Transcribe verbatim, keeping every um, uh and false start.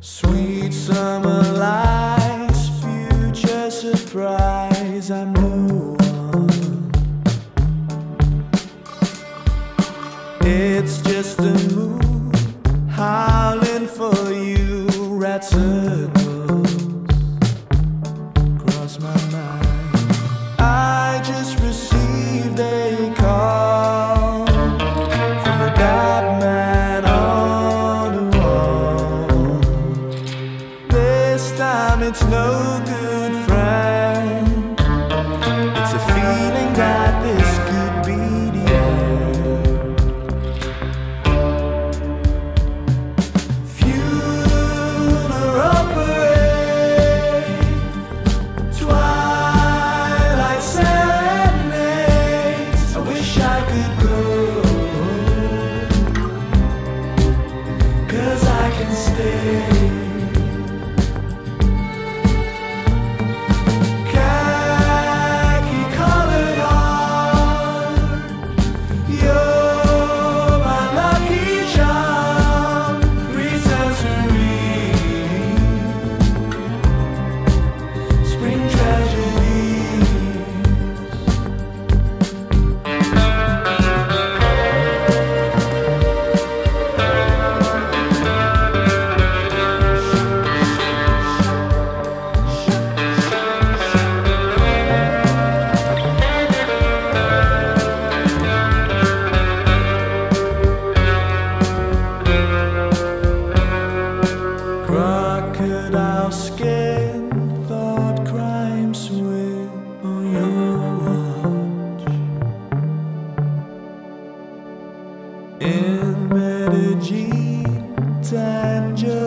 Sweet summer lights, future surprise, I'm no one. It's just a moon howling for you, rat circles cross my mind. I just received a call from the dark man on the wall. This time it's no good, friend. It's a feeling that this could be the end. Funeral parade, twilight serenades. I wish I could go, 'cause I can stay. Khaki colored heart, you're my lucky charm. Returns to read spring tragedies. Crocodile skin, thought crime swim on your watch. In Medellin, Tangerine.